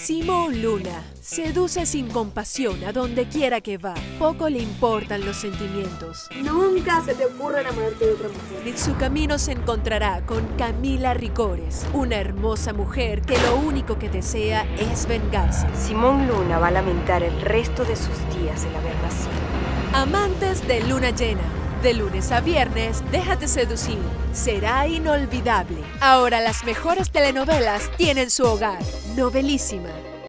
Simón Luna seduce sin compasión a donde quiera que va. Poco le importan los sentimientos. Nunca se te ocurre enamorarte de otra mujer. En su camino se encontrará con Camila Ricores, una hermosa mujer que lo único que desea es vengarse. Simón Luna va a lamentar el resto de sus días el haber nacido. Amantes de luna llena. De lunes a viernes, déjate seducir. Será inolvidable. Ahora las mejores telenovelas tienen su hogar. Novelísima.